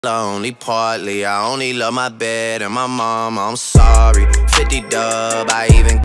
Only partly, I only love my bed and my mom, I'm sorry. 50 dub, I even